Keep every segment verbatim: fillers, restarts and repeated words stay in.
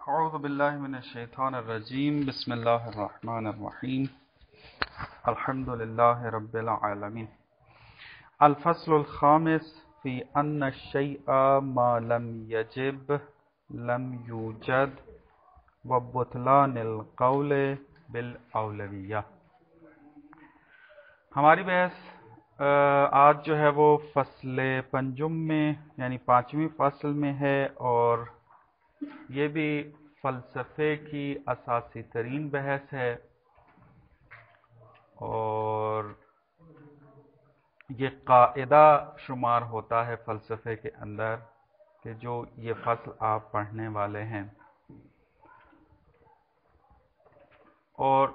اعوذ باللہ من الشیطان الرجیم بسم اللہ الرحمن الرحیم الحمد للہ رب العالمین الفصل الخامس فی ان الشیء ما لم یجب لم یوجد وبطلان القول بالاولویہ۔ ہماری بحث آج جو ہے وہ فصل پنجم میں یعنی پانچویں فصل میں ہے، اور یہ بھی فلسفے کی اساسی ترین بحث ہے، اور یہ قاعدہ شمار ہوتا ہے فلسفے کے اندر کہ جو یہ فصل آپ پڑھنے والے ہیں، اور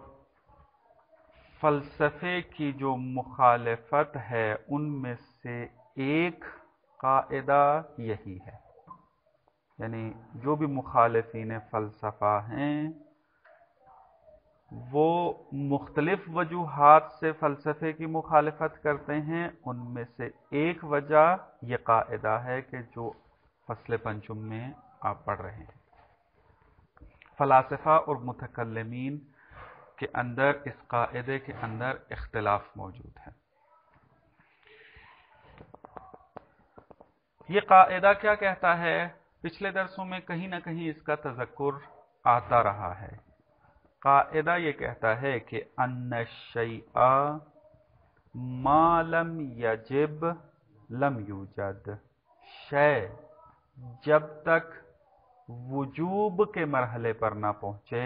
فلسفے کی جو مخالفت ہے ان میں سے ایک قاعدہ یہی ہے، یعنی جو بھی مخالفین فلسفہ ہیں وہ مختلف وجوہات سے فلسفے کی مخالفت کرتے ہیں، ان میں سے ایک وجہ یہ قاعدہ ہے کہ جو فصل پنجم میں آپ پڑھ رہے ہیں۔ فلاسفہ اور متکلمین کے اندر اس قاعدے کے اندر اختلاف موجود ہے۔ یہ قاعدہ کیا کہتا ہے؟ پچھلے درسوں میں کہیں نہ کہیں اس کا تذکر آتا رہا ہے۔ قاعدہ یہ کہتا ہے کہ ان الشیء ما لم یجب لم یوجد، شے جب تک وجوب کے مرحلے پر نہ پہنچے،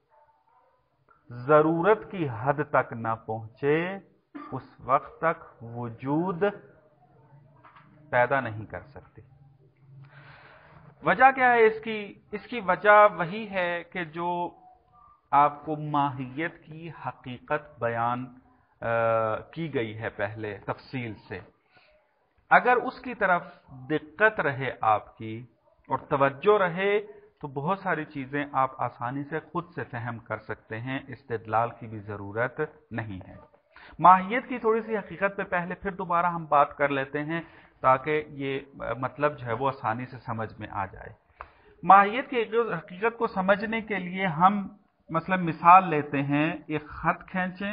ضرورت کی حد تک نہ پہنچے، اس وقت تک وجود پیدا نہیں کر سکتی۔ وجہ کیا ہے اس کی؟ اس کی وجہ وہی ہے کہ جو آپ کو ماہیت کی حقیقت بیان کی گئی ہے پہلے تفصیل سے، اگر اس کی طرف دقت رہے آپ کی اور توجہ رہے تو بہت ساری چیزیں آپ آسانی سے خود سے فہم کر سکتے ہیں، استدلال کی بھی ضرورت نہیں ہے۔ ماہیت کی تھوڑی سی حقیقت پہ پہلے پھر دوبارہ ہم بات کر لیتے ہیں تاکہ یہ مطلب جو ہے وہ آسانی سے سمجھ میں آ جائے۔ ماہیت کی حقیقت کو سمجھنے کے لیے ہم مثلا مثال لیتے ہیں، ایک خط کھینچیں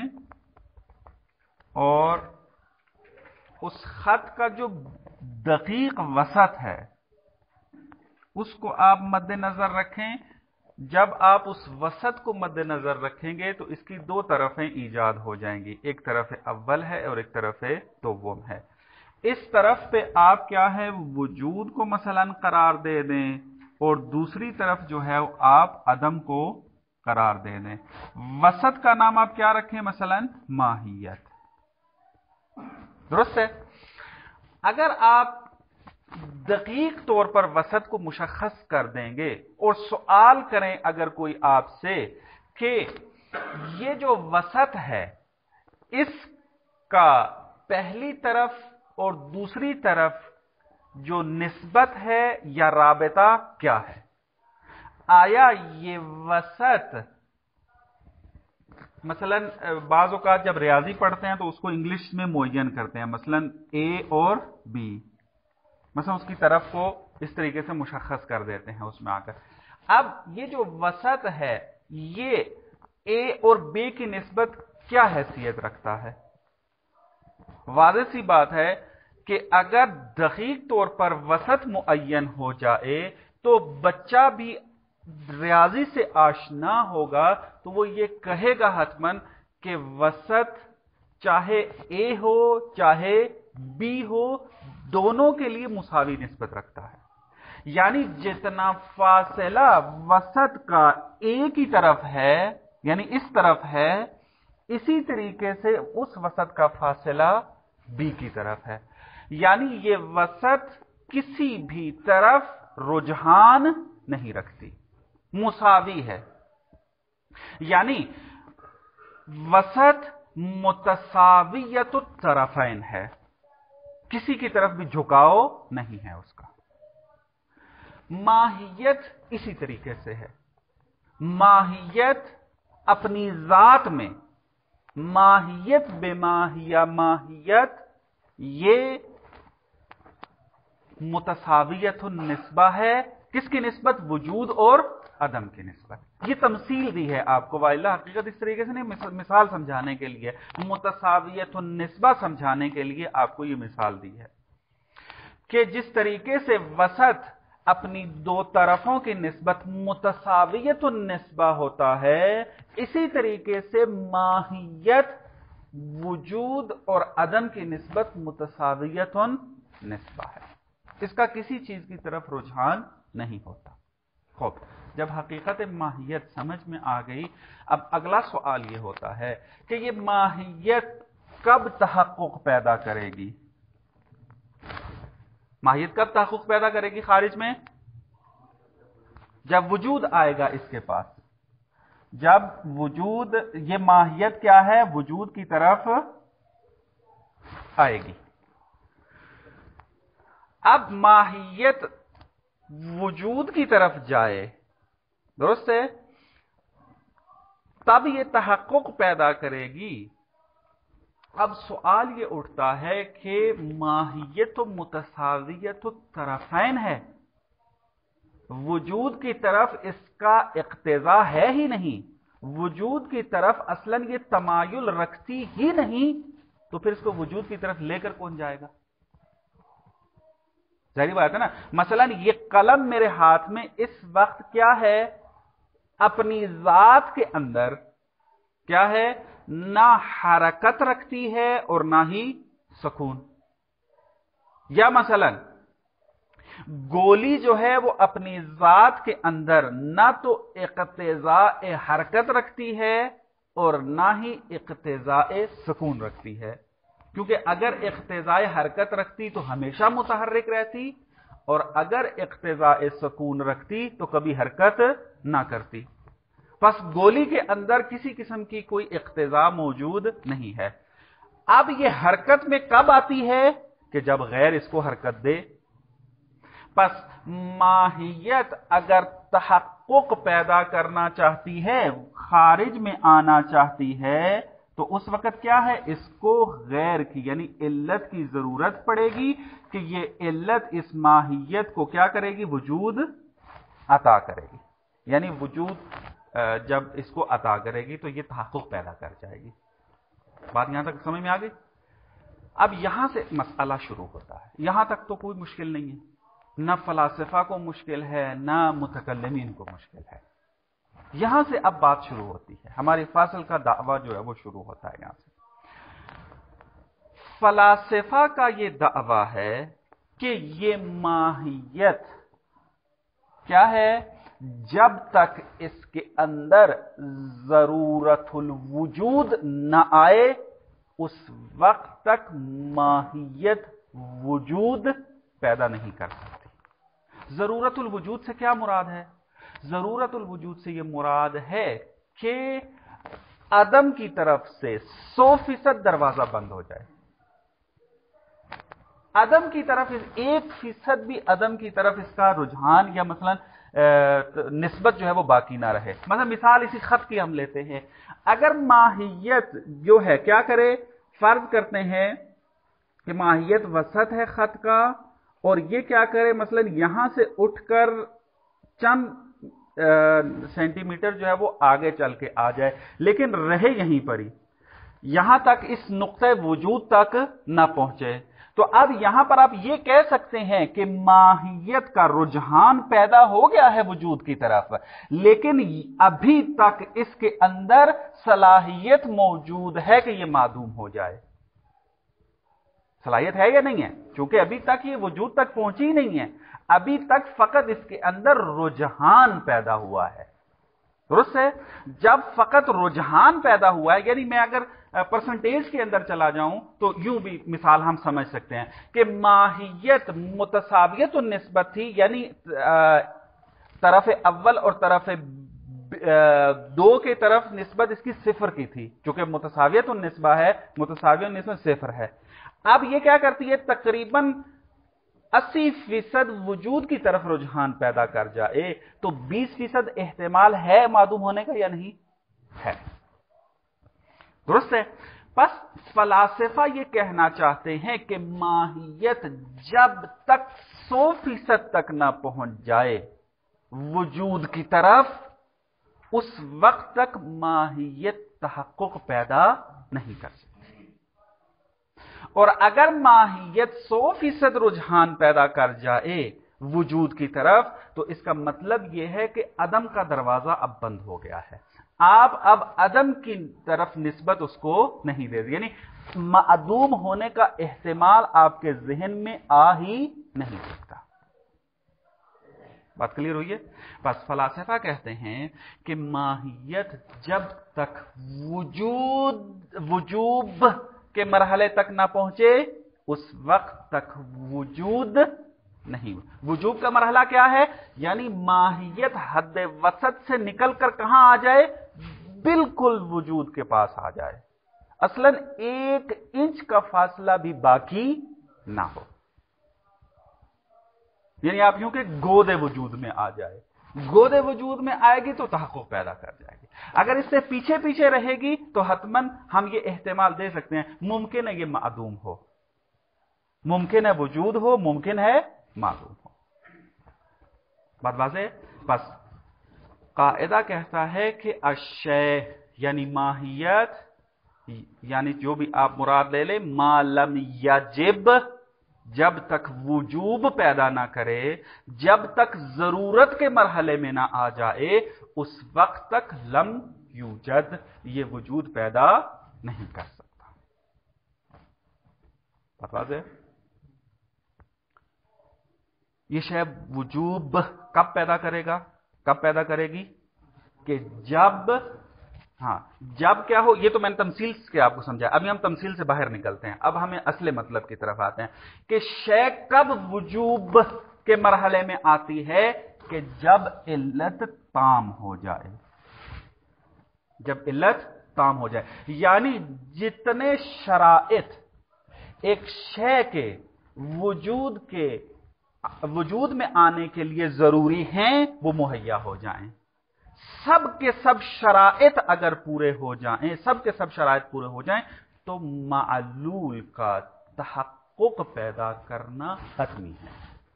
اور اس خط کا جو دقیق وسط ہے اس کو آپ مد نظر رکھیں۔ جب آپ اس وسط کو مد نظر رکھیں گے تو اس کی دو طرفیں ایجاد ہو جائیں گی، ایک طرف اول ہے اور ایک طرف دوم ہے۔ اس طرف پہ آپ کیا ہے وجود کو مثلا قرار دے دیں، اور دوسری طرف جو ہے آپ عدم کو قرار دے دیں۔ وسط کا نام آپ کیا رکھیں؟ مثلا ماہیت۔ درست ہے؟ اگر آپ دقیق طور پر وسط کو مشخص کر دیں گے اور سوال کریں اگر کوئی آپ سے کہ یہ جو وسط ہے اس کا پہلی طرف اور دوسری طرف جو نسبت ہے یا رابطہ کیا ہے، آیا یہ وسط مثلا بعض اوقات جب ریاضی پڑھتے ہیں تو اس کو انگلش میں معین کرتے ہیں، مثلا اے اور بی، مثلا اس کی طرف کو اس طریقے سے مشخص کر دیتے ہیں اس میں آ کر۔ اب یہ جو وسط ہے یہ اے اور بی کی نسبت کیا حیثیت رکھتا ہے؟ واضح سی بات ہے کہ اگر دقیق طور پر وسط معین ہو جائے تو بچہ بھی ریاضی سے آشنا ہوگا تو وہ یہ کہے گا حتماً کہ وسط چاہے اے ہو چاہے بی ہو دونوں کے لیے مساوی نسبت رکھتا ہے، یعنی جتنا فاصلہ وسط کا اے کی طرف ہے یعنی اس طرف ہے، اسی طریقے سے اس وسط کا فاصلہ بی کی طرف ہے، یعنی یہ وسط کسی بھی طرف رجحان نہیں رکھتی، مساوی ہے، یعنی وسط متساویت الطرفین ہے، کسی کی طرف بھی جھکاؤ نہیں ہے اس کا۔ ماہیت اسی طریقے سے ہے۔ ماہیت اپنی ذات میں، ماہیت بے ماہیہ ماہیت یہ متساویت النسبہ ہے किसकी निस्बत? वजूद और अदम की निस्बत। ये तमसील दी है आपको वाइला हकीकत इस तरीके से नहीं, मिसाल समझाने के लिए, मुतसावियत निस्बा समझाने के लिए आपको ये मिसाल दी है कि जिस तरीके से वसत अपनी दो तरफों की निस्बत मुतसावियत निस्बा होता है, इसी तरीके से माहियत वजूद और अदम की निस्बत मुतसावियत निस्बा है। इसका किसी चीज की तरफ रुझान नहीं होता। खूब, जब हकीकत माहियत समझ में आ गई, अब अगला सवाल यह होता है कि यह माहियत कब तहक्कुक पैदा करेगी? माहियत कब तहक्कुक पैदा करेगी खारिज में? जब वजूद आएगा इसके पास। जब वजूद, ये माहियत क्या है? वजूद की तरफ आएगी। अब माहियत वजूद की तरफ जाए, दुरुस्त है, तब ये तहक्कुक पैदा करेगी। अब सवाल ये उठता है कि माहियत तो मुतसावियत तो तरफैन है, वजूद की तरफ इसका इक्तिजा है ही नहीं, वजूद की तरफ असलन ये तमायुल रखती ही नहीं, तो फिर इसको वजूद की तरफ लेकर कौन जाएगा? जाहिर बात है ना। मसलन ये कलम मेरे हाथ में इस वक्त क्या है? अपनी जात के अंदर क्या है? ना हरकत रखती है और ना ही सुकून। या मसलन गोली जो है वो अपनी जात के अंदर ना तो इक्तिज़ाए हरकत रखती है और ना ही इक्तिज़ाए सुकून रखती है, क्योंकि अगर इक्तिज़ाए हरकत रखती तो हमेशा मुतहर्रिक रहती, और अगर इक्तिज़ाए सुकून रखती तो कभी हरकत ना करती। बस गोली के अंदर किसी किस्म की कोई इक्तिज़ा मौजूद नहीं है। अब यह हरकत में कब आती है? कि जब गैर इसको हरकत दे। बस माहियत अगर तहक्कुक पैदा करना चाहती है, खारिज में आना चाहती है, तो उस वक्त क्या है? इसको गैर की यानी इल्लत की जरूरत पड़ेगी कि ये इल्लत इस माहियत को क्या करेगी? वजूद अता करेगी। यानी वजूद जब इसको अता करेगी तो ये तहक्कुक पैदा कर जाएगी। बात यहां तक समझ में आ गई? अब यहां से मसला शुरू होता है। यहां तक तो कोई मुश्किल नहीं है, न फलासफा को मुश्किल है न मुतकल्लिमीन को मुश्किल है। यहां से अब बात शुरू होती है, हमारी फासिल का दावा जो है वो शुरू होता है। यहां से फलासफा का ये दावा है कि ये माहियत क्या है? जब तक इसके अंदर जरूरतुल वजूद न आए उस वक्त तक माहियत वजूद पैदा नहीं कर सकती। जरूरतुल वजूद से क्या मुराद है? जरूरतुल वजूद से यह मुराद है कि अदम की तरफ से सौ फीसद दरवाजा बंद हो जाए, अदम की तरफ एक फीसद भी अदम की तरफ इसका रुझान या मसलन निस्बत जो है वो बाकी ना रहे। मतलब मिसाल इसी खत की हम लेते हैं। अगर माहियत जो है क्या करे? फर्ज करते हैं कि माहियत वसत है खत का, और ये क्या करे? मसलन यहां से उठकर चंद सेंटीमीटर जो है वो आगे चल के आ जाए, लेकिन रहे यहीं पर ही, यहां तक इस नुक्ते वजूद तक ना पहुंचे। तो अब यहां पर आप ये कह सकते हैं कि माहियत का रुझान पैदा हो गया है वजूद की तरफ, लेकिन अभी तक इसके अंदर सलाहियत मौजूद है कि यह मादूम हो जाए। सलाहियत है या नहीं है? क्योंकि अभी तक ये वजूद तक पहुंची ही नहीं है, अभी तक फकत इसके अंदर रुझान पैदा हुआ है। दुरुस्त है? जब फकत रुझान पैदा हुआ है, यानी मैं अगर परसेंटेज के अंदर चला जाऊं तो यूं भी मिसाल हम समझ सकते हैं कि माहियत मुतसावियत निस्बत थी, यानी तरफ अव्वल और तरफ दो के तरफ निस्बत इसकी सिफर की थी, क्योंकि मुतसावियत निस्बा है, मुतसावियत निस्बत सिफर है। अब ये क्या करती है? तकरीबन अस्सी फीसद वजूद की तरफ रुझान पैदा कर जाए, तो बीस फीसद एहतिमाल है मादूम होने का या नहीं है? दुरुस्त है? बस फलासफा ये कहना चाहते हैं कि माहियत जब तक सौ फीसद तक ना पहुंच जाए وجود کی طرف، اس وقت تک ماہیت تحقق پیدا نہیں کر سکتی۔ اور اگر ماہیت سو فیصد رجحان پیدا کر جائے وجود کی طرف، تو اس کا مطلب یہ ہے کہ عدم کا دروازہ اب بند ہو گیا ہے، آپ اب عدم کی طرف نسبت اس کو نہیں دے، یعنی معدوم ہونے کا احتمال آپ کے ذہن میں آ ہی نہیں سکتا۔ بات کلیئر ہوئی ہے؟ بس فلاسفہ کہتے ہیں کہ ماہیت جب تک وجود وجوب کے مرحلے تک نہ پہنچے اس وقت تک وجود نہیں۔ وجوب کا مرحلہ کیا ہے؟ یعنی ماہیت حد وسط سے نکل کر کہاں آ جائے؟ بالکل وجود کے پاس آ جائے، اصلاً ایک انچ کا فاصلہ بھی باقی نہ ہو، یعنی آپ یوں کہ گود وجود میں آ جائے۔ گود وجود میں آئے گی تو تحقق پیدا کر جائے گی، اگر اس سے پیچھے پیچھے رہے گی تو حتماً ہم یہ احتمال دے سکتے ہیں ممکن ہے یہ معدوم ہو، ممکن ہے وجود ہو، ممکن ہے معدوم ہو۔ بات واضح؟ بس قاعدہ کہتا ہے کہ الشیء یعنی ماہیت، یعنی جو بھی آپ مراد لے لیں، ما لم یجب، جب تک وجوب پیدا نہ کرے، جب تک ضرورت کے مرحلے میں نہ آ جائے، اس وقت تک لم یوجد، یہ وجود پیدا نہیں کر سکتا۔ بات واضح؟ یہ شے وجوب کب پیدا کرے گا؟ کب پیدا کرے گی؟ کہ جب، ہاں جب کیا ہو، یہ تو میں نے تمثیل کے آپ کو سمجھا، ابھی ہم تمثیل سے باہر نکلتے ہیں، اب ہمیں اصل مطلب کی طرف آتے ہیں کہ شے کب وجوب کے مرحلے میں آتی ہے؟ کہ جب علت تام ہو جائے، جب علت تام ہو جائے، یعنی جتنے شرائط ایک شے کے وجود کے وجود میں آنے کے لیے ضروری ہیں وہ مہیا ہو جائیں، سب کے سب شرائط اگر پورے ہو جائیں، سب کے سب شرائط پورے ہو جائیں تو معلول کا تحقق پیدا کرنا حتمی ہے۔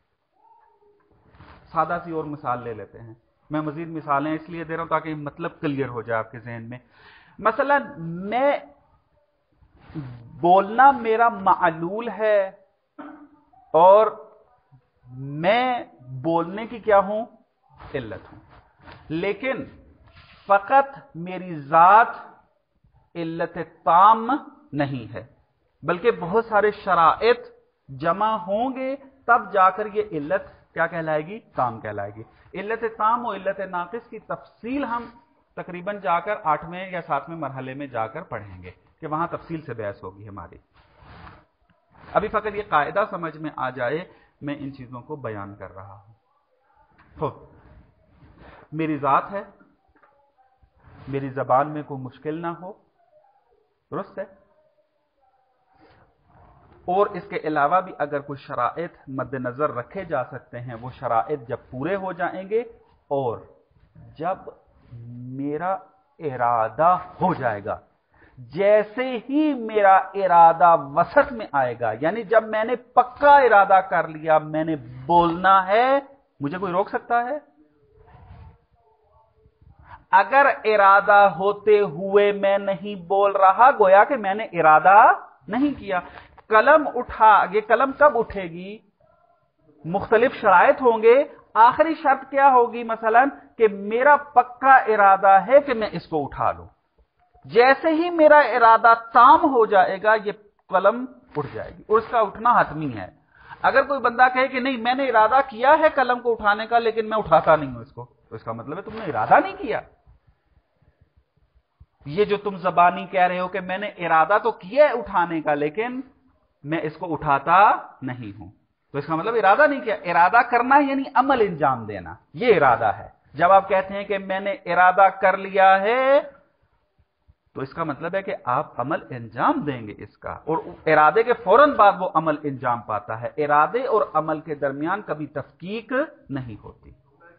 سادہ سی اور مثال لے لیتے ہیں، میں مزید مثالیں اس لیے دے رہا ہوں تاکہ مطلب کلیئر ہو جائے آپ کے ذہن میں۔ مثلا میں بولنا میرا معلول ہے اور میں بولنے کی کیا ہوں؟ علت ہوں، لیکن فقط میری ذات علت تام نہیں ہے، بلکہ بہت سارے شرائط جمع ہوں گے تب جا کر یہ علت کیا کہلائے گی؟ تام کہلائے گی۔ علت تام و علت ناقص کی تفصیل ہم تقریباً جا کر آٹھویں یا ساتویں مرحلے میں جا کر پڑھیں گے کہ وہاں تفصیل سے بحث ہوگی ہماری۔ ابھی فقط یہ قاعدہ سمجھ میں آ جائے، میں ان چیزوں کو بیان کر رہا ہوں۔ تو میری ذات ہے، میری زبان میں کوئی مشکل نہ ہو، درست ہے، اور اس کے علاوہ بھی اگر کوئی شرائط مد نظر رکھے جا سکتے ہیں، وہ شرائط جب پورے ہو جائیں گے اور جب میرا ارادہ ہو جائے گا، جیسے ہی میرا ارادہ وسط میں آئے گا، یعنی جب میں نے پکا ارادہ کر لیا میں نے بولنا ہے، مجھے کوئی روک سکتا ہے؟ اگر ارادہ ہوتے ہوئے میں نہیں بول رہا، گویا کہ میں نے ارادہ نہیں کیا۔ قلم اٹھا، یہ قلم کب اٹھے گی؟ مختلف شرائط ہوں گے، آخری شرط کیا ہوگی؟ مثلا کہ میرا پکا ارادہ ہے کہ میں اس کو اٹھا لوں، جیسے ہی میرا ارادہ تام ہو جائے گا یہ قلم اٹھ جائے گی، اور اس کا اٹھنا حتمی ہے۔ اگر کوئی بندہ کہے کہ نہیں میں نے ارادہ کیا ہے قلم کو اٹھانے کا لیکن میں اٹھاتا نہیں ہوں اس کو، تو اس کا مطلب ہے تم نے ارادہ نہیں کیا۔ یہ جو تم زبانی کہہ رہے ہو کہ میں نے ارادہ تو کیا ہے اٹھانے کا لیکن میں اس کو اٹھاتا نہیں ہوں، تو اس کا مطلب ارادہ نہیں کیا۔ ارادہ کرنا یعنی عمل انجام دینا، یہ ارادہ ہے۔ جب آپ کہتے ہیں کہ میں نے ارادہ کر لیا ہے تو اس کا مطلب ہے کہ آپ عمل انجام دیں گے اس کا، اور ارادے کے فوراً بعد وہ عمل انجام پاتا ہے۔ ارادے اور عمل کے درمیان کبھی تفکیک نہیں ہوتی۔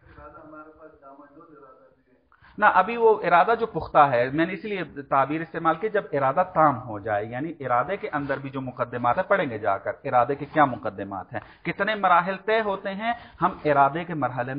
نہ ابھی وہ ارادہ جو پختہ ہے، میں نے اس لیے تعبیر استعمال کی جب ارادہ تام ہو جائے، یعنی ارادے کے اندر بھی جو مقدمات ہیں پڑھیں گے جا کر، ارادے کے کیا مقدمات ہیں، کتنے مراحل طے ہوتے ہیں، ہم ارادے کے مرحلے میں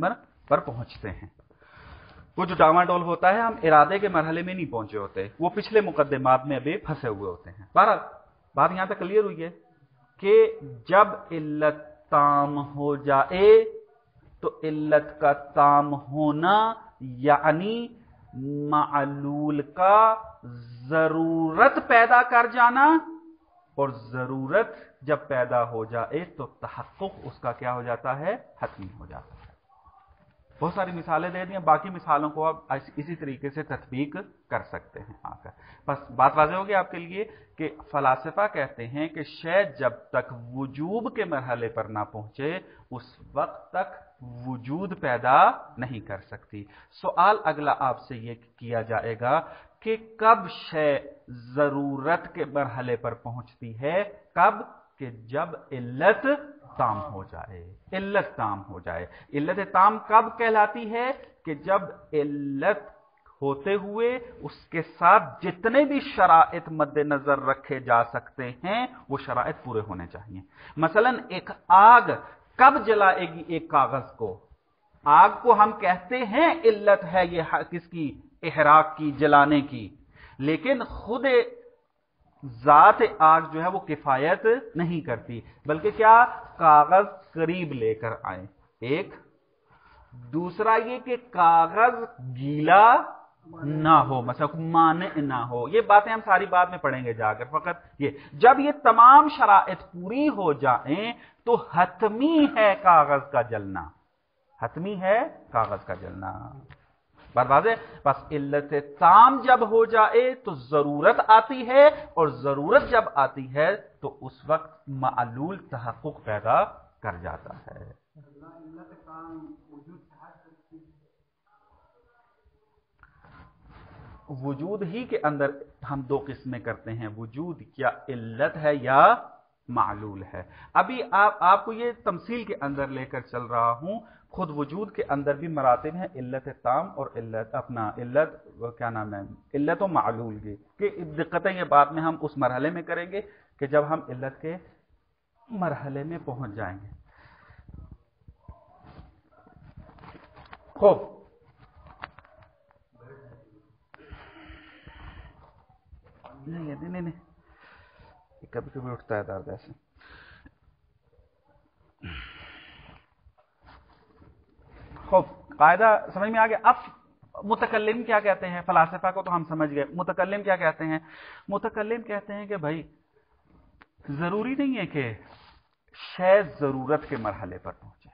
पर पहुंचते हैं। वो जो डामाडोल होता है, हम इरादे के मरहले में नहीं पहुंचे होते, वो पिछले मुकदमात में अभी फंसे हुए होते हैं। बहरहाल बात यहां तक क्लियर हुई है कि जब इल्लत ताम हो जाए तो इल्लत का ताम होना यानी मालूल का जरूरत पैदा कर जाना, और जरूरत जब पैदा हो जाए तो तहक्कुक उसका क्या हो जाता है, हतमी हो जाता है। बहुत सारी मिसालें दे दी हैं, बाकी मिसालों को आप इसी तरीके से तत्बीक कर सकते हैं आकर। बस बात वाज़ेह होगी आपके लिए कि फलासफा कहते हैं कि शय जब तक वजूब के मरहले पर ना पहुंचे उस वक्त तक वजूद पैदा नहीं कर सकती। सवाल अगला आपसे यह किया जाएगा कि कब शय जरूरत के मरहले पर पहुंचती है, कब, कि जब इल्लत ताम हो जाए। इल्लत ताम हो जाए। इल्लत ताम कब कहलाती है, कि जब इल्लत होते हुए उसके साथ जितने भी शराइत मद्देनजर रखे जा सकते हैं वो शराइत पूरे होने चाहिए। मसलन एक आग कब जलाएगी एक कागज को, आग को हम कहते हैं इल्लत है ये किसकी, इहराक की, जलाने की, लेकिन खुद जात आग जो है वो किफायत नहीं करती, बल्कि क्या, कागज करीब लेकर आए। एक दूसरा ये कि कागज गीला ना हो, मतलब माने ना हो। ये बातें हम सारी बाद में पढ़ेंगे जाकर। फकत ये जब ये तमाम शराइत पूरी हो जाएं तो हतमी है कागज का जलना, हतमी है कागज का जलना। बात वाज़ेह। बस इल्लत ताम जब हो जाए तो जरूरत आती है, और जरूरत जब आती है तो उस वक्त मालूल तहक्कुक पैदा कर जाता है। वजूद ही के अंदर हम दो किस्में करते हैं, वजूद क्या इल्लत है या मालूल है। अभी आप आपको ये तमसील के अंदर लेकर चल रहा हूं। खुद वजूद के अंदर भी मरातिब हैं, इल्लत ताम और इल्लत अपना इल्लत क्या नाम है, इल्लत व मालूल की, कि दिक्कतें ये बाद में हम उस मरहले में करेंगे कि जब हम इल्लत के मरहले में पहुंच जाएंगे। खूब, नहीं नहीं नहीं, नहीं कभी कभी उठता है दर्द ऐसे। खूब, कायदा समझ में आ गया। अब मुतकल्लिम क्या कहते हैं, फलासफा को तो हम समझ गए। मुतकल्लिम क्या कहते हैं, मुतकल्लिम कहते हैं कि भाई जरूरी नहीं है कि शय जरूरत के मरहले पर पहुंचे।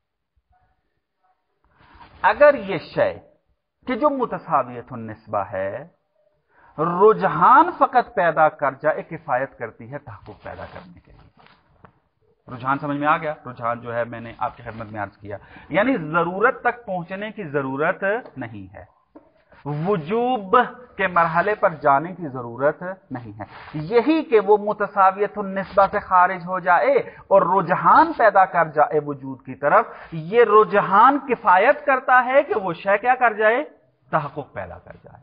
अगर ये शय कि जो मुतसावियतुन निस्बा है रुझान फकत पैदा कर जाए, किफायत करती है तहक्कुक पैदा करने के लिए। रुझान समझ में आ गया। रुझान जो है मैंने आपकी खिदमत में अर्ज किया, यानी जरूरत तक पहुंचने की जरूरत नहीं है, वजूब के मरहले पर जाने की जरूरत नहीं है। यही कि वो मुतसावियतुन निस्बा से खारिज हो जाए और रुझान पैदा कर जाए वजूद की तरफ, ये रुझान किफायत करता है कि वो शय क्या कर जाए, तहक्कुक पैदा कर जाए।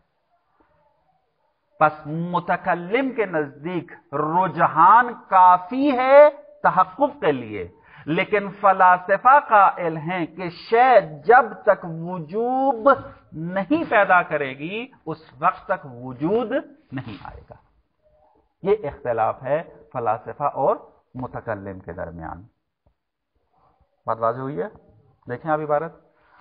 बस मुतकल्लिम के नजदीक रुझान काफी है तहक्कुक के लिए, लेकिन फलासफा काइल हैं कि शय जब तक वजूब नहीं पैदा करेगी उस वक्त तक वजूद नहीं आएगा। यह इख्तिलाफ है फलासफा और मुतकल्लिम के दरमियान। बात वाज़ेह हुई है। देखें आप इबारत,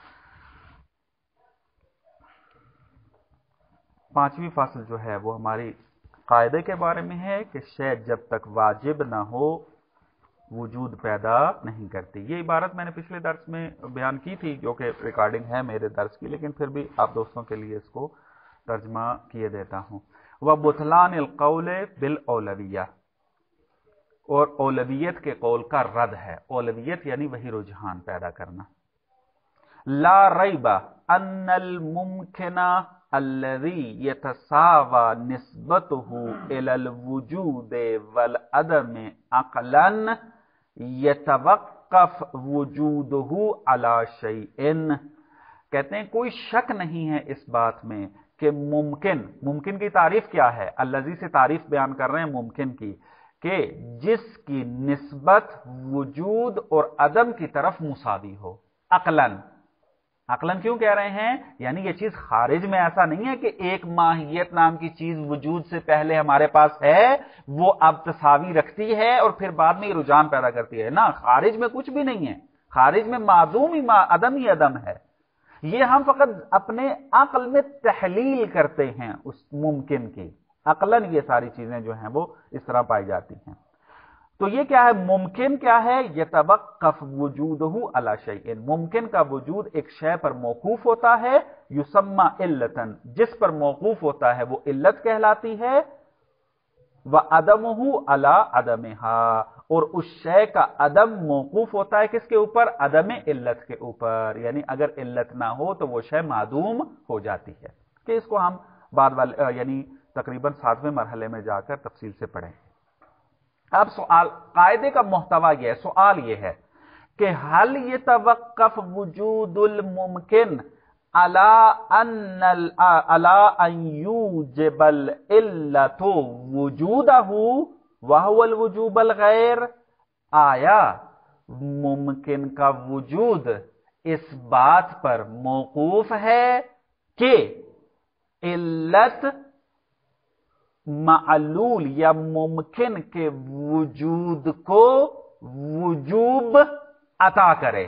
पांचवी फासल जो है वो हमारी कायदे के बारे में है कि शय जब तक वाजिब ना हो वजूद पैदा नहीं करती। ये इबारत मैंने पिछले दर्स में बयान की थी, जो कि रिकॉर्डिंग है मेरे दर्स की, लेकिन फिर भी आप दोस्तों के लिए इसको तर्जमा किए देता हूं। वह बुतलान अल कौल बिल औलविया, और औलवियत के कौल का रद है। औलवियत यानी वही रुझान पैदा करना। ला रैबा अन्नल मुमकिना अल्लज़ी यतसावा निस्बतुहु इलल वुजूद वल अदम अक़लन यतवक्कफ वुजूदुहु अला शैइन। कहते हैं कोई शक नहीं है इस बात में कि मुमकिन, मुमकिन की तारीफ क्या है, अल्लज़ी से तारीफ बयान कर रहे हैं मुमकिन की, कि जिसकी निस्बत वजूद और अदम की तरफ मुसावी हो। अक़लन, अक्लन क्यों कह रहे हैं, यानी ये चीज खारिज में ऐसा नहीं है कि एक माहियत नाम की चीज वजूद से पहले हमारे पास है, वो अब तसावी रखती है और फिर बाद में रुझान पैदा करती है ना, खारिज में कुछ भी नहीं है, खारिज में मादूम ही मा, अदम ही अदम है। ये हम फकत अपने अक्ल में तहलील करते हैं उस मुमकिन की, अक्लन ये सारी चीजें जो हैं वो इस तरह पाई जाती हैं। तो ये क्या है, मुमकिन क्या है, यतवक्कफ वजूदहु अला शैइन, मुमकिन का वजूद एक शय पर मौकूफ होता है, युसम्मा इल्लतन, जिस पर मौकूफ होता है वो इल्लत कहलाती है, व अदमहु अला अदमिहा, और उस शय का अदम मौकूफ होता है किसके ऊपर, अदम इल्लत के ऊपर, यानी अगर इल्लत ना हो तो वो शय मादूम हो जाती है। कि इसको हम बाद वाले यानी तकरीबन सातवें मरहले में जाकर तफसील से पढ़ें। अब सवाल, कायदे का मुहतवा यह है, सवाल यह है कि हल यतवक्कफ वजूदुल मुमकिन अला अन्नल अला अन यूजिबल इल्लतु वजूदहु वहुवल वजूबल गैर, आया मुमकिन का वजूद इस बात पर मौकूफ है कि इल्लत मालूल या मुमकिन के वजूद को वजूब अता करे,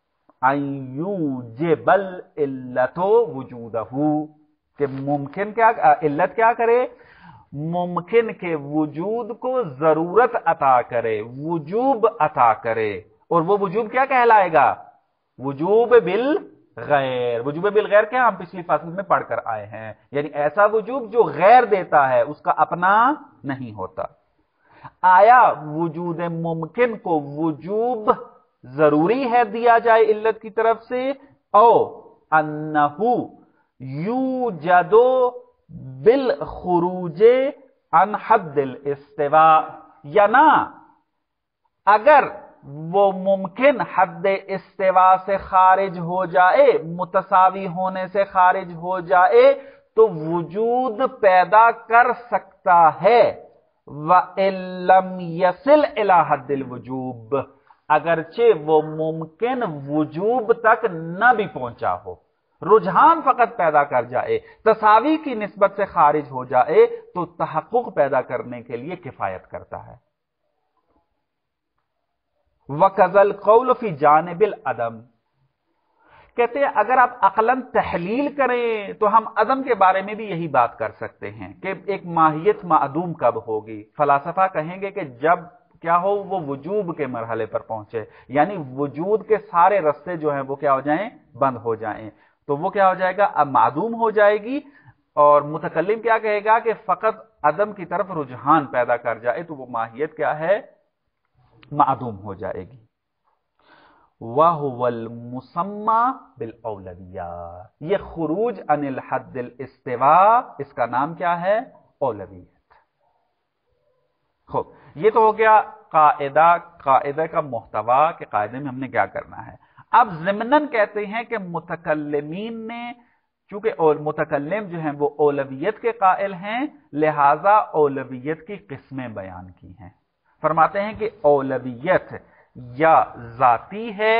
अयूजिबल इल्लतो वजूदहू, कि मुमकिन क्या, इल्लत क्या करे, मुमकिन के वजूद को जरूरत अता करे, वजूब अता करे, और वो वजूब क्या कहलाएगा, वजूब बिल गैर। वजूब बिल गैर क्या हम पिछली फासिल में पढ़कर आए हैं, यानी ऐसा वजूब जो गैर देता है, उसका अपना नहीं होता। आया वजूद मुमकिन को वजूब जरूरी है दिया जाए इल्लत की तरफ से, औ अन्नहु यूजदो बिल खुरूजे अन हद्दिल इस्तिवा, या ना अगर वो मुमकिन हद इस्तिवा से खारिज हो जाए, मुतसावी होने से खारिज हो जाए, तो वजूद पैदा कर सकता है, व इल्लम यसिल इला हद्दिल वजूब, अगरचे वो मुमकिन वजूब तक न भी पहुंचा हो, रुझान फकत पैदा कर जाए, तसावी की निस्बत से खारिज हो जाए, तो तहक्कुक पैदा करने के लिए किफायत करता है। वकज़ल कौल फी जानिबिल अदम, कहते हैं अगर आप अक्लन तहलील करें तो हम अदम के बारे में भी यही बात कर सकते हैं कि एक माहियत मादूम कब होगी। फलासफा कहेंगे कि जब क्या हो, वो वजूब के मरहले पर पहुंचे, यानी वजूद के सारे रास्ते जो हैं वो क्या हो जाएं, बंद हो जाएं, तो वो क्या हो जाएगा, अब मादूम हो जाएगी, और मुतकल्लिम क्या कहेगा कि फकत अदम की तरफ रुझान पैदा कर जाए, तो वो माहियत क्या है, मादूम हो जाएगी। वहुवल मुसम्मा बिल औलविया, ये खुरूज अनिल हद्दिल इस्तिवा, इसका नाम क्या है, औलवियत। खूब, ये तो हो गया कायदा, कायदा का मुहतवा के कायदे में हमने क्या करना है। अब ज़िमनन कहते हैं कि मुतकल्लिमीन ने, चूंकि मुतकल्लिम जो हैं वो औलवियत के कायल हैं, लिहाजा औलवियत की किस्में बयान की हैं। फरमाते हैं कि औलवियत या जाती है,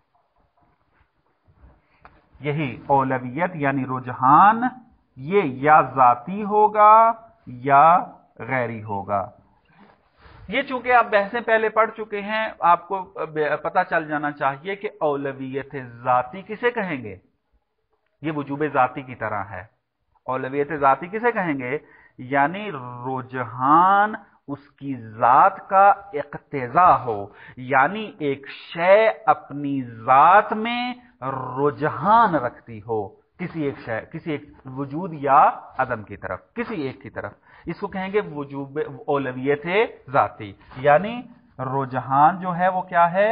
यही औलवियत यानी रुझान, ये या जाती होगा या गैरी होगा। ये चूंकि आप बहसें पहले पढ़ चुके हैं, आपको पता चल जाना चाहिए कि औलवियत जाती किसे कहेंगे, ये वजूब जाती की तरह है। औलवियत जाती किसे कहेंगे, यानी रुझान उसकी जात का इक्तिजा हो, यानी एक शय अपनी जात में रुझान रखती हो किसी एक शय, किसी एक वजूद या अदम की तरफ, किसी एक की तरफ, इसको कहेंगे वजूब औलवियत जाती, यानी रुझान जो है वो क्या है,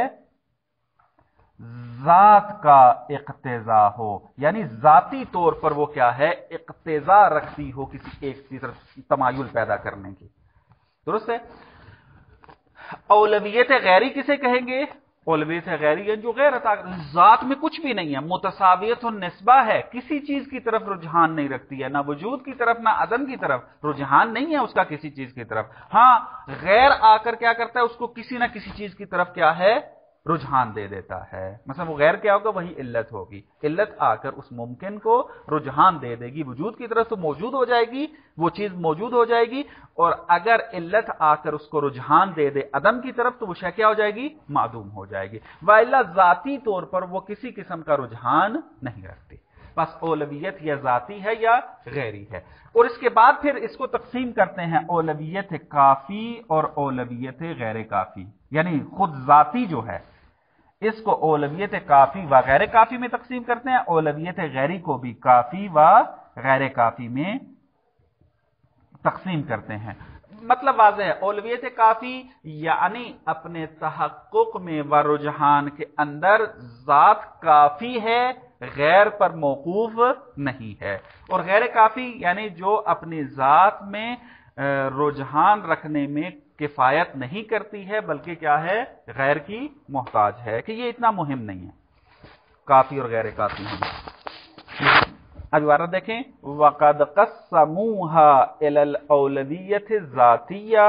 जात का इक्तिजा हो, यानी जाती तौर पर वो क्या है, इक्तिजा रखती हो किसी एक की तरफ तमायुल पैदा करने की। दुरुस्त है। औलवियत गैरी किसे कहेंगे, औलवियत गैरी है जो गैर अता, जात में कुछ भी नहीं है, मुतसावियत और निस्बा है, किसी चीज की तरफ रुझान नहीं रखती है, ना वजूद की तरफ ना अदम की तरफ, रुझान नहीं है उसका किसी चीज की तरफ। हां, गैर आकर क्या करता है, उसको किसी ना किसी चीज की तरफ क्या है, रुझान दे देता है। मतलब वो गैर क्या होगा, वही इल्लत होगी। इल्लत आकर उस मुमकिन को रुझान दे देगी, वजूद की तरफ तो मौजूद हो जाएगी, वो चीज मौजूद हो जाएगी, और अगर इल्लत आकर उसको रुझान दे दे अदम की तरफ तो वो शय क्या हो जाएगी, मादूम हो जाएगी। वाइल्ला जाती तौर पर वो किसी किस्म का रुझान नहीं रखती, बस औलवियत या जाती है या गैरी है। और इसके बाद फिर इसको तकसीम करते हैं औलवियत काफी और औलवियत गैर काफी, यानी खुद जाती जो है इसको औलवियत काफी व गैर काफी में तकसीम करते हैं, औलवियत गैरी को भी काफी व गैर काफी में तकसीम करते हैं। मतलब वाज़ेह है, औलवियत काफी यानी अपने तहक्कुक में व रुझान के अंदर जात काफी है, गैर पर मौकूफ नहीं है। और गैर काफी यानी जो अपनी जात में रुझान रखने में किफायत नहीं करती है, बल्कि क्या है, गैर की मोहताज है कि ये इतना मुहिम नहीं है। काफी और गैर काफी है। अब इबारत देखें, वक़द क़स्समूहा इलल औलवियत ज़ातिया,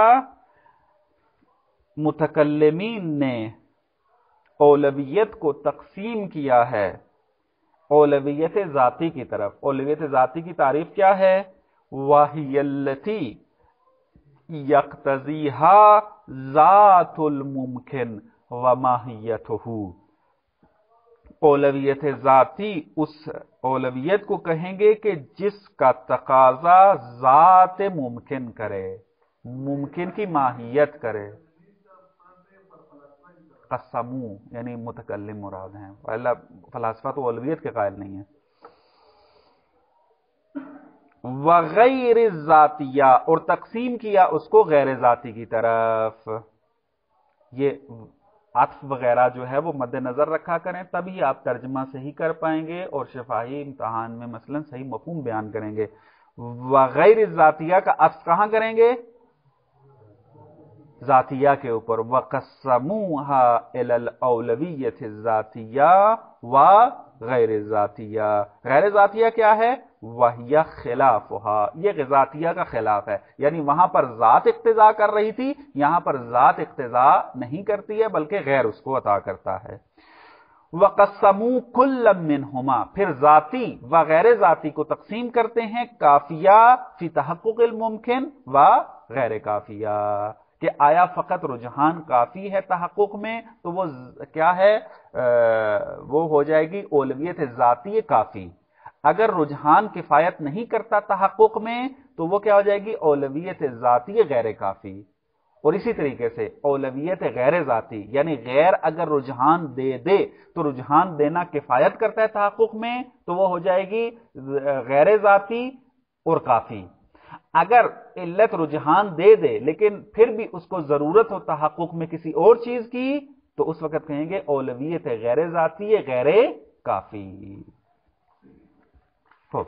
मुतकल्लिमीन ने औलवियत को तकसीम किया है औलवियत ज़ाती की तरफ। औलवियत ज़ाती की तारीफ क्या है, वाहियल्लती यक्तज़ीहा ज़ातुल मुमकिन व माहियतुहु। औलवियत ज़ाती उस औलवियत को कहेंगे कि जिसका तकाजा ज़ात मुमकिन करे, मुमकिन की माहियत करे। क़स्समू यानी मुतकल्लिम मुराद हैं, पहला फलासफा तो औलवियत के कायल नहीं है। वग़ैर ज़ातिया, और तकसीम किया उसको गैर ज़ाती की तरफ। ये अत्फ वगैरह जो है वो मद्देनजर रखा करें, तभी आप तर्जमा सही कर पाएंगे और शफाही इम्तहान में मसलन सही मफहूम बयान करेंगे। वग़ैर ज़ातिया का अत्फ कहां करेंगे, ज़ातिया के ऊपर। वक़स्समूहा इलल औलवियत ज़ातिया व गैर ज़ातिया। गैर ज़ातिया क्या है, वहिया खिलाफुहा, ये ज़ातिया का खिलाफ है, यानी वहां पर ज़ात इक्तिज़ा कर रही थी, यहां पर ज़ात इक्तिज़ा नहीं करती है बल्कि गैर उसको अता करता है। वक़स्समू कुल्लम मिनहुमा, फिर ज़ाती व गैर ज़ाती को तकसीम करते हैं काफिया फी तहक्कुक़िल मुमकिन व गैर काफिया, कि आया फकत रुझान काफी है तहक्कुक में तो वो क्या है, आ, वो हो जाएगी औलवियत ज़ाती काफी। अगर रुझान किफायत नहीं करता तहक्कुक में तो वो क्या हो जाएगी, औलवियत ज़ाती गैर काफी। और इसी तरीके से औलवियत गैर ज़ाती यानी गैर अगर रुझान दे दे तो रुझान देना किफायत करता है तहक्कुक में तो वो हो जाएगी गैर ज़ाती और काफी। अगर इल्लत रुझान दे दे लेकिन फिर भी उसको जरूरत हो तहक्कुक में किसी और चीज की तो उस वक्त कहेंगे औलवियत गैर ज़ाती गैर काफी। तो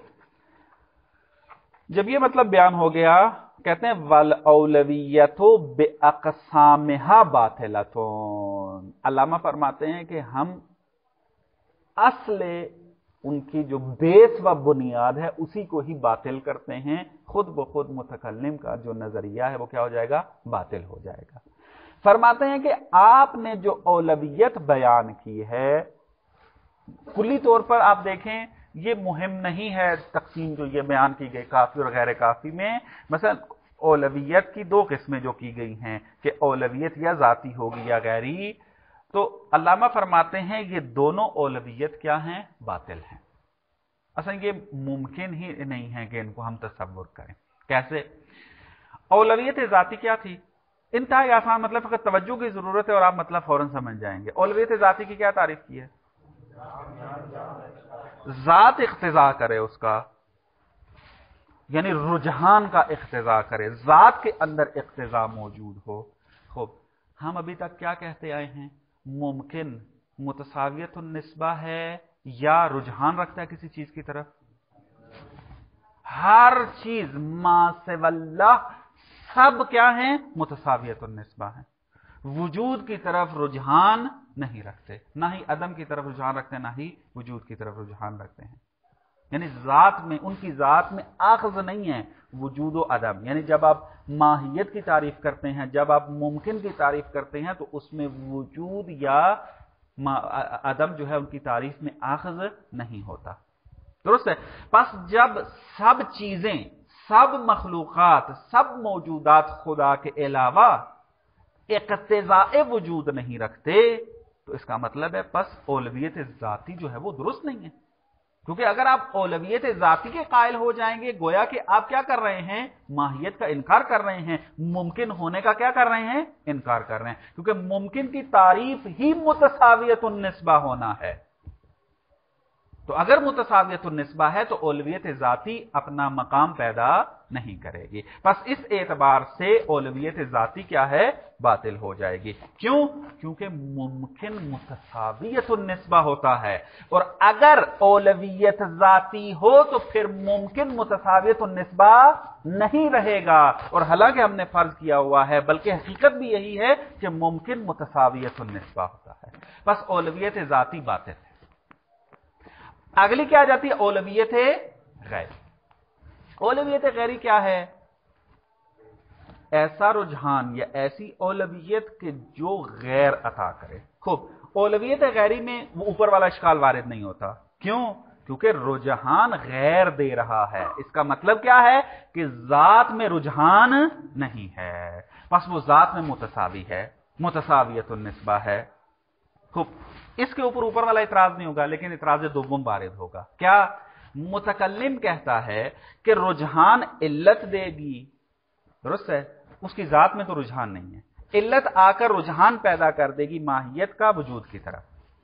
जब ये मतलब बयान हो गया, कहते हैं वल औलवियतो बेअक़सामिहा बातिलतुन। अल्लामा फरमाते हैं कि हम असले उनकी जो बेस व बुनियाद है उसी को ही बातिल करते हैं, खुद ब खुद मुतकल्लिम का जो नजरिया है वो क्या हो जाएगा, बातिल हो जाएगा। फरमाते हैं कि आपने जो औलवियत बयान की है, कुल्ली तौर पर आप देखें ये मुहिम नहीं है तकसीम जो ये बयान की गई काफी और गैर काफी में। मसलन औलवियत की दो किस्में जो की गई हैं कि औलवियत या जाती होगी या गैरी, तो अल्लामा फरमाते हैं ये दोनों औलवियत क्या हैं, बातिल हैं। असल ये मुमकिन ही नहीं है कि इनको हम तसव्वुर करें। कैसे, औलवियत जाती क्या थी, इंतहाई आसान, मतलब अगर तवज्जो की जरूरत है और आप मतलब फौरन समझ जाएंगे। औलवियत जाती की क्या तारीफ की है, जात इख्तिजा करे उसका, यानी रुझान का इख्तिजा करे, जात के अंदर इख्तिजा मौजूद हो। खूब, हम अभी तक क्या कहते आए हैं, मुमकिन मुतसावियतुन निस्बा है या रुझान रखता है किसी चीज की तरफ। हर चीज मा सिवल्लाह सब क्या है, मुतसावियतुन निस्बा है, वजूद की तरफ रुझान नहीं रखते, ना ही अदम की तरफ रुझान रखते हैं, ना ही वजूद की तरफ रुझान रखते हैं। यानी ذات میں، ان کی ذات میں آخذ نہیں ہے وجود و عدم. یعنی جب آپ ماہیت کی تعریف کرتے ہیں، جب آپ ممکن کی تعریف کرتے ہیں تو اس میں وجود یا عدم جو ہے ان کی تعریف میں آخذ نہیں ہوتا. درست ہے؟ پس جب سب چیزیں، سب مخلوقات، سب موجودات خدا کے علاوہ اقتضاء وجود نہیں رکھتے تو اس کا مطلب ہے پس اولویت ذاتی جو ہے وہ درست نہیں ہے. کیونکہ اگر آپ اولویت ذاتی کے قائل ہو جائیں گے، گویا کہ آپ کیا کر رہے ہیں؟ ماہیت کا انکار کر رہے ہیں، ممکن ہونے کا کیا کر رہے ہیں؟ انکار کر رہے ہیں. کیونکہ ممکن کی تعریف ہی متساویت النسبہ ہونا ہے. تو اگر متساویت النسبہ ہے تو اولویت ذاتی اپنا مقام پیدا نہیں کرے گی. بس اس اعتبار سے اولویت ذاتی کیا ہے؟ باطل ہو جائے گی. کیوں؟ کیونکہ ممکن متساویت النسبہ ہوتا ہے، اور اگر اولویت ذاتی ہو تو پھر ممکن متساویت النسبہ نہیں رہے گا. اور حالانکہ ہم نے فرض کیا ہوا ہے، بلکہ حقیقت بھی یہی ہے کہ ممکن متساویت النسبہ ہوتا ہے. بس اولویت ذاتی باطل ہے. اگلی کیا جاتی ہے؟ اولویت غیری. اولویت غیری کیا ہے؟ ایسا رجحان یا ایسی اولویت کہ جو غیر عطا کرے. خوب، اولویت غیری میں وہ اوپر والا اشکال وارد نہیں ہوتا. کیوں؟ کیونکہ رجحان غیر دے رہا ہے. اس کا مطلب کیا ہے؟ کہ ذات میں رجحان نہیں ہے، بس وہ ذات میں متساوی ہے، متساویت النسبہ ہے. خوب، اس کے اوپر اوپر والا اعتراض نہیں ہوگا، لیکن اعتراض دوم وارد ہوگا. کیا؟ متکلم کہتا ہے کہ رجحان علت دے گی. درست ہے؟ اس کی ذات میں تو رجحان نہیں ہے، علت آ کر رجحان پیدا کر دے گی ماہیت کا وجود کی طرف.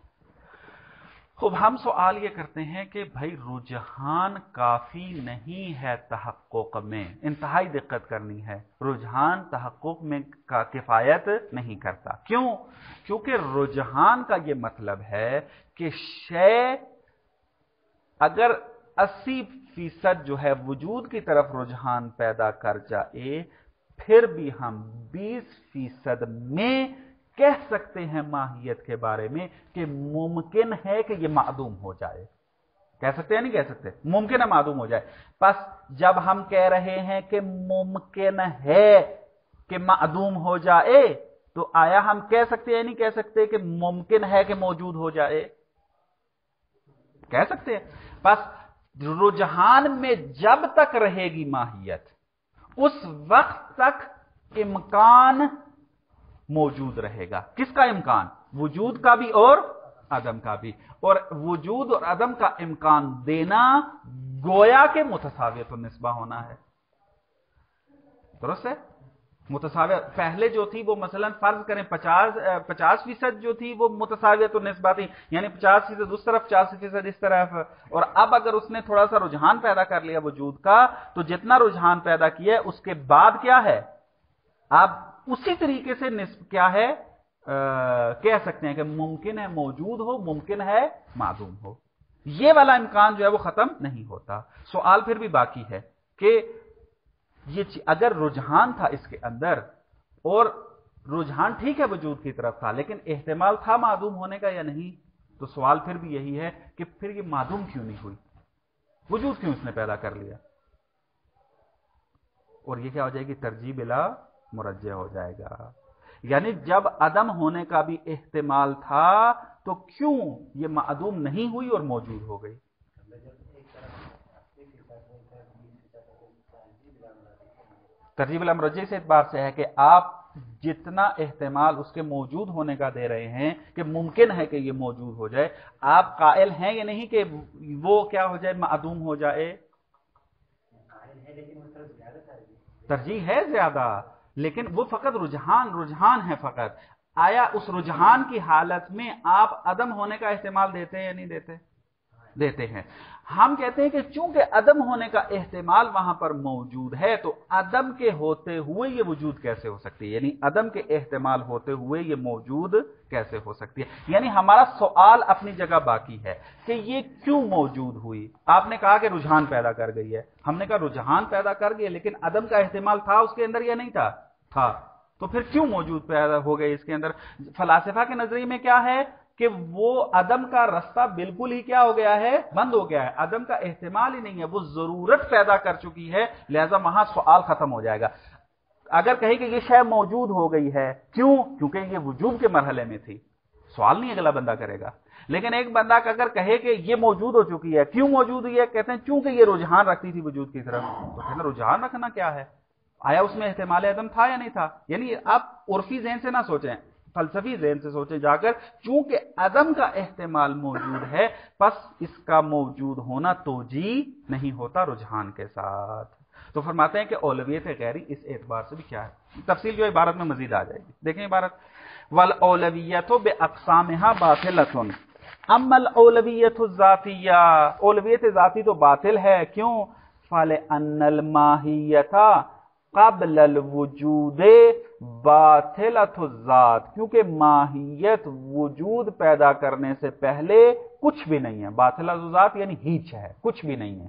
خوب، ہم سوال یہ کرتے ہیں کہ بھائی رجحان کافی نہیں ہے تحقق میں. انتہائی دقت کرنی ہے، رجحان تحقق میں کا کفایت نہیں کرتا. کیوں؟ کیونکہ رجحان کا یہ مطلب ہے کہ شے اگر اسی فیصد جو ہے وجود کی طرف رجحان پیدا کر جائے، پھر بھی ہم بیس فیصد میں کہہ سکتے ہیں ماہیت کے بارے میں کہ ممکن ہے کہ یہ معدوم ہو جائے. کہہ سکتے ہیں نہیں کہہ سکتے؟ ممکن ہے معدوم ہو جائے. پس جب ہم کہہ رہے ہیں کہ ممکن ہے کہ معدوم ہو جائے تو آیا ہم کہہ سکتے ہیں نہیں کہہ سکتے کہ ممکن ہے کہ موجود ہو جائے؟ کہہ سکتے ہیں. پس رجحان میں جب تک رہے گی ماہیت، اس وقت تک امکان موجود رہے گا. کس کا امکان؟ وجود کا بھی اور عدم کا بھی. اور وجود اور عدم کا امکان دینا گویا کہ متساویت النسبہ ہونا ہے. درست ہے؟ متساویت پہلے جو تھی وہ مثلا فرض کریں پچاس پچاس فیصد جو تھی وہ متساویت النسبہ تھی، یعنی پچاس فیصد اس طرف، پچاس فیصد اس طرف. اور اب اگر اس نے تھوڑا سا رجحان پیدا کر لیا وجود کا، تو جتنا رجحان پیدا کیا اس کے بعد کیا ہے؟ اب اسی طریقے سے نسب کیا ہے؟ آ, کہہ سکتے ہیں کہ ممکن ہے موجود ہو، ممکن ہے معدوم ہو. یہ والا امکان جو ہے وہ ختم نہیں ہوتا. سوال پھر بھی باقی ہے کہ یہ اگر رجحان تھا اس کے اندر، اور رجحان ٹھیک ہے وجود کی طرف تھا، لیکن احتمال تھا معدوم ہونے کا یا نہیں، تو سوال پھر بھی یہی ہے کہ پھر یہ معدوم کیوں نہیں ہوئی؟ وجود کیوں اس نے پیدا کر لیا؟ اور یہ کیا ہو جائے گی؟ ترجیح بلا مرجح ہو جائے گا. یعنی جب عدم ہونے کا بھی احتمال تھا تو کیوں یہ معدوم نہیں ہوئی اور موجود ہو گئی؟ ترجیح بلا مرجح اس اعتبار سے ہے کہ آپ جتنا احتمال اس کے موجود ہونے کا دے رہے ہیں کہ ممکن ہے کہ یہ موجود ہو جائے، آپ قائل ہیں یا نہیں کہ وہ کیا ہو جائے؟ معدوم ہو جائے. ترجیح ہے زیادہ، لیکن وہ فقط رجحان رجحان ہے فقط. آیا اس رجحان کی حالت میں آپ عدم ہونے کا احتمال دیتے ہیں یا نہیں دیتے؟ دیتے ہیں. ہم کہتے ہیں کہ چونکہ عدم ہونے کا احتمال وہاں پر موجود ہے تو عدم کے ہوتے ہوئے یہ وجود کیسے ہو سکتی ہے؟ یعنی عدم کے احتمال ہوتے ہوئے یہ موجود کیسے ہو سکتی ہے؟ یعنی ہمارا سوال اپنی جگہ باقی ہے کہ یہ کیوں موجود ہوئی. آپ نے کہا کہ رجحان پیدا کر گئی ہے، ہم نے کہا رجحان پیدا کر گئی، لیکن عدم کا احتمال تھا اس کے اندر یا نہیں تھا؟ تھا. تو پھر کیوں موجود پیدا ہو گئی اس کے اندر؟ فلاسفہ کے نظریے میں کیا ہے کہ وہ عدم کا راستہ بالکل ہی کیا ہو گیا ہے؟ بند ہو گیا ہے، عدم کا احتمال ہی نہیں ہے، وہ ضرورت پیدا کر چکی ہے، لہذا وہاں سوال ختم ہو جائے گا۔ اگر کہیں کہ یہ شے موجود ہو گئی ہے، کیوں؟ کیونکہ یہ وجوب کے مرحلے میں تھی، سوال نہیں اگلا بندہ کرے گا۔ لیکن ایک بندہ اگر کہے کہ یہ موجود ہو چکی ہے، کیوں موجود ہوئی ہے؟ کہتے ہیں چونکہ یہ رجحان رکھتی تھی وجود کی طرف۔ تو کہنا رجحان رکھنا کیا ہے؟ آیا اس میں احتمال عدم تھا یا نہیں تھا؟ یعنی آپ عرفی ذہن سے نہ سوچیں، فلسفی ذہن سے سوچیں جا کر، چونکہ عدم کا احتمال موجود ہے پس اس کا موجود ہونا توجیہ نہیں ہوتا رجحان کے ساتھ۔ تو فرماتے ہیں کہ اولویت غیری اس اعتبار سے بھی کیا ہے، تفصیل جو عبارت میں مزید آ جائے گی، دیکھیں عبارت، والاولویت باقسامها باطلۃ اما الاولویت الذاتیہ، اولویت ذاتی تو باطل ہے، کیوں؟ فلأن الماہیۃ قبل الوجود باطلۃ الذات، کیونکہ ماہیت وجود پیدا کرنے سے پہلے کچھ بھی نہیں ہے، باطلۃ الذات یعنی ہیچ ہے، کچھ بھی نہیں ہے۔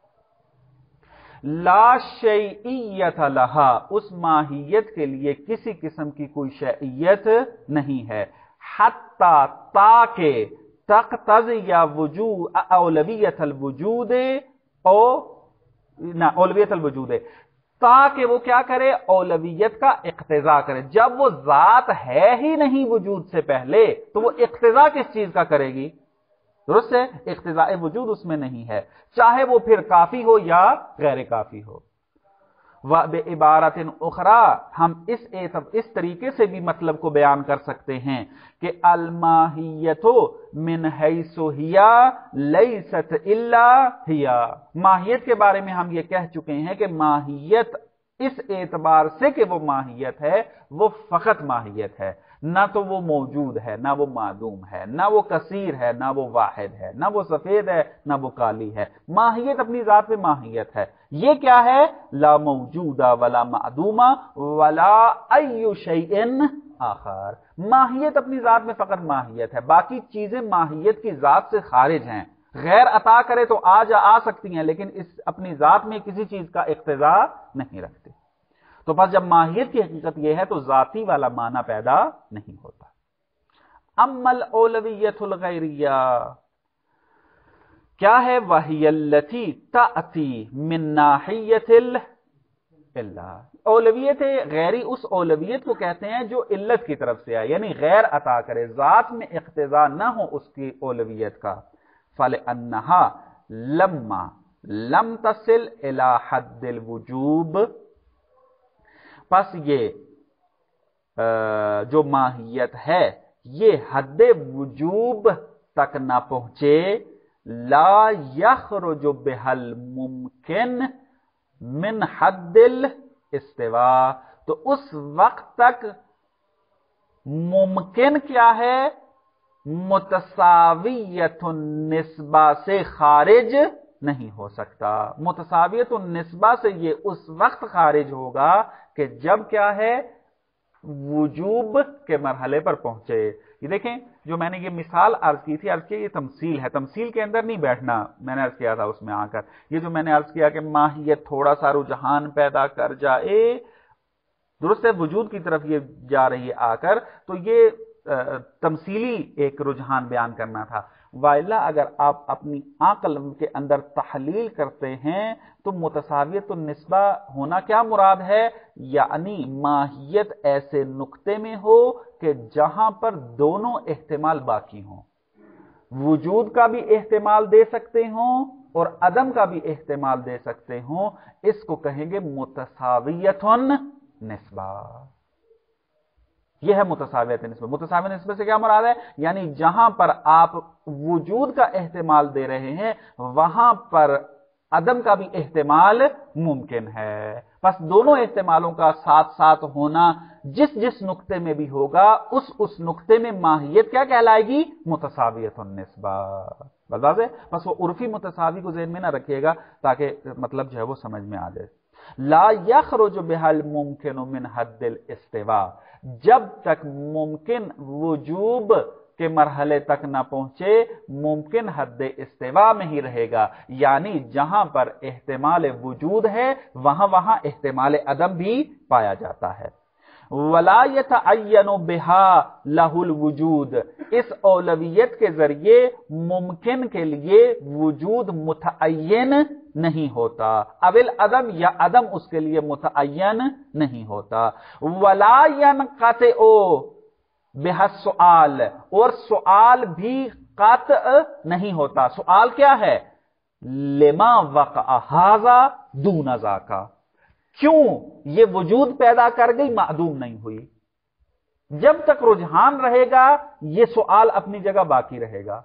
لا شیئیت لہا، اس ماہیت کے لیے کسی قسم کی کوئی شیئیت نہیں ہے، حتی تاکہ تقتضی وجود اولویت الوجود او نہ اولویت الوجود، تاکہ وہ کیا کرے؟ اولویت کا اقتضا کرے۔ جب وہ ذات ہے ہی نہیں وجود سے پہلے تو وہ اقتضا کس چیز کا کرے گی؟ درست ہے، اقتضاء وجود اس میں نہیں ہے، چاہے وہ پھر کافی ہو یا غیر کافی ہو۔ وَبِعِبَارَةٍ اُخْرَى، ہم اس اس طریقے سے بھی مطلب کو بیان کر سکتے ہیں کہ الماہیت من حیث ہی لیست الا ہی، ماہیت کے بارے میں ہم یہ کہہ چکے ہیں کہ ماہیت اس اعتبار سے کہ وہ ماہیت ہے، وہ فقط ماہیت ہے، نہ تو وہ موجود ہے، نہ وہ معدوم ہے، نہ وہ کثیر ہے، نہ وہ واحد ہے، نہ وہ سفید ہے، نہ وہ کالی ہے۔ ماہیت اپنی ذات میں ماہیت ہے۔ یہ کیا ہے؟ لا موجودہ ولا معدومہ ولا ای شیء آخر، ماہیت اپنی ذات میں فقط ماہیت ہے، باقی چیزیں ماہیت کی ذات سے خارج ہیں، غیر عطا کرے تو آ جا آ سکتی ہیں لیکن اس اپنی ذات میں کسی چیز کا اقتضا نہیں رکھتے۔ تو بس جب ماہیت کی حقیقت یہ ہے تو ذاتی والا معنی پیدا نہیں ہوتا۔ اما الاولویت الغیریہ، کیا ہے؟ وہی التی تأتی من ناحیت اللہ، اولویت غیری اس اولویت کو کہتے ہیں جو علت کی طرف سے آئے، یعنی غیر عطا کرے، ذات میں اقتضا نہ ہو اس کی اولویت کا۔ فلأنها لما لم تصل الى حد الوجوب، پس یہ جو ماہیت ہے یہ حد وجوب تک نہ پہنچے، لا یخرج بہل ممکن من حد الاستواء، تو اس وقت تک ممکن کیا ہے؟ متساویت النسبہ سے خارج نہیں ہو سکتا۔ متساویت النسبہ سے یہ اس وقت خارج ہوگا کہ جب کیا ہے؟ وجوب کے مرحلے پر پہنچے۔ یہ دیکھیں جو میں نے یہ مثال عرض کی تھی، عرض کیا یہ تمثیل ہے، تمثیل کے اندر نہیں بیٹھنا، میں نے عرض کیا تھا اس میں آ کر، یہ جو میں نے عرض کیا کہ ماہیت تھوڑا سا رجحان پیدا کر جائے، درست ہے، وجود کی طرف یہ جا رہی ہے آ کر، تو یہ تمثیلی ایک رجحان بیان کرنا تھا۔ وائلہ اگر آپ اپنی عقل کے اندر تحلیل کرتے ہیں تو متساویت النسبہ ہونا کیا مراد ہے؟ یعنی ماہیت ایسے نقطے میں ہو کہ جہاں پر دونوں احتمال باقی ہوں، وجود کا بھی احتمال دے سکتے ہوں اور عدم کا بھی احتمال دے سکتے ہوں، اس کو کہیں گے متساویت النسبہ۔ یہ ہے متساویت نسبت۔ متساویت نسبت سے کیا مراد ہے؟ یعنی جہاں پر آپ وجود کا احتمال دے رہے ہیں وہاں پر عدم کا بھی احتمال ممکن ہے، بس دونوں احتمالوں کا ساتھ ساتھ ہونا جس جس نقطے میں بھی ہوگا اس اس نقطے میں ماہیت کیا کہلائے گی؟ متساویت النسبہ۔ بس بس وہ عرفی متساوی کو ذہن میں نہ رکھیے گا تاکہ مطلب جو ہے وہ سمجھ میں آ جائے۔ لا یخرج بہل ممکن من حد الاستواء، جب تک ممکن وجوب کے مرحلے تک نہ پہنچے ممکن حد استواء میں ہی رہے گا، یعنی جہاں پر احتمال وجود ہے وہاں وہاں احتمال عدم بھی پایا جاتا ہے۔ वला यतअय्यनु बिहा लहुल वजूद, इस औलवियत के जरिए मुमकिन के लिए वजूद मुतअय्यन नहीं होता, अविल अदम या अदम उसके लिए मुतअय्यन नहीं होता। वला यनक़तिउ बिहा सुआल, और सुआल भी क़त्अ नहीं होता। सुआल क्या है? लिमा वक़अ हाज़ा दून ज़ाका, क्यों ये वजूद पैदा कर गई, मादूम नहीं हुई। जब तक रुझान रहेगा ये सवाल अपनी जगह बाकी रहेगा।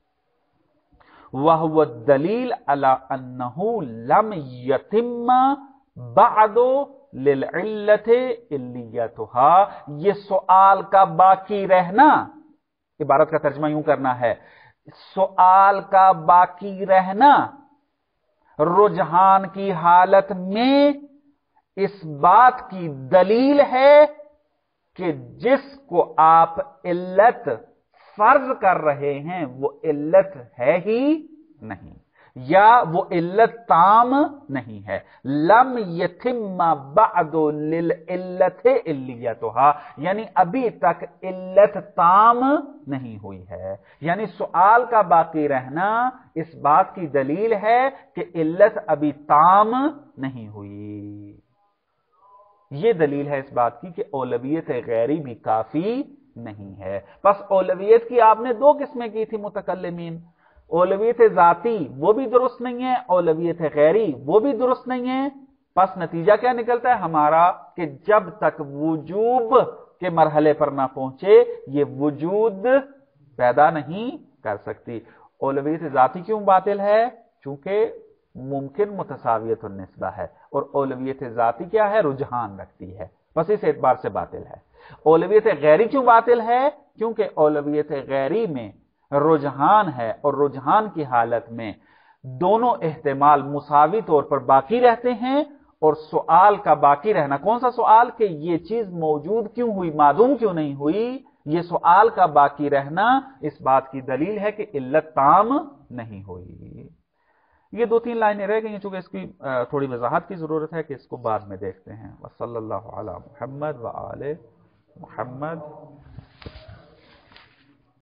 वह दलील अला अन्नहु लम यतिम्मा बअदो लिलइल्लति इल्लियतुहा, ये सवाल का बाकी रहना, इबारत का तर्जुमा यूं करना है, सवाल का बाकी रहना रुझान की हालत में इस बात की दलील है कि जिसको आप इल्लत फर्ज कर रहे हैं वो इल्लत है ही नहीं, या वो इल्लत ताम नहीं है। लम यतिम्मा बअदो लिल इल्लति इल्लियतुहा, यानी अभी तक इल्लत ताम नहीं हुई है। यानी सवाल का बाकी रहना इस बात की दलील है कि इल्लत अभी ताम नहीं हुई। ये दलील है इस बात की कि औलवियत गैरी भी काफी नहीं है। बस औलवियत की आपने दो किस्में की थी मुतकल्लिमीन, औलवियत जाती वो भी दुरुस्त नहीं है, औलवियत गैरी वो भी दुरुस्त नहीं है। बस नतीजा क्या निकलता है हमारा कि जब तक वजूब के मरहले पर ना पहुंचे ये वजूद पैदा नहीं कर सकती। औलवियत जाती क्यों बातिल है? चूंकि मुमकिन मुतसावियत निस्बा है, और औलवियत जाती क्या है? रुझान रखती है, बस इस एतबार से बातिल है। औलवियत गैरी क्यों बातिल है? क्योंकि औलवियत गैरी में रुझान है, और रुझान की हालत में दोनों एहतिमाल मुसावी तौर पर बाकी रहते हैं, और सवाल का बाकी रहना, कौन सा सवाल? कि ये चीज मौजूद क्यों हुई, मादूम क्यों नहीं हुई, ये सवाल का बाकी रहना इस बात की दलील है कि इल्लत ताम नहीं हुई। ये दो तीन लाइनें रह गई हैं, चूंकि इसकी थोड़ी वजाहत की जरूरत है कि इसको बाद में देखते हैं। वसल्लल्लाहु अला मुहम्मद व आले मुहम्मद।